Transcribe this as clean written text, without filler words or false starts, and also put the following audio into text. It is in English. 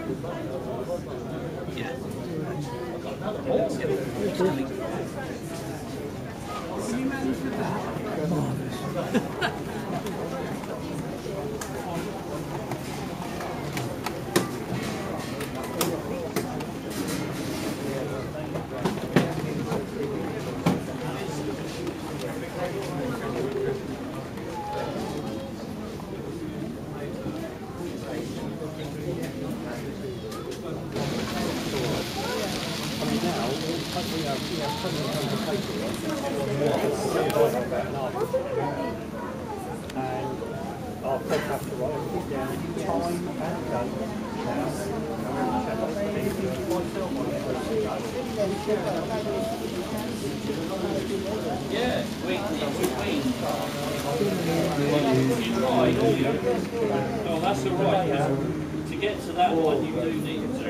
Yeah. Yeah, we oh, that's all right. Yeah. To get to that one, you do need to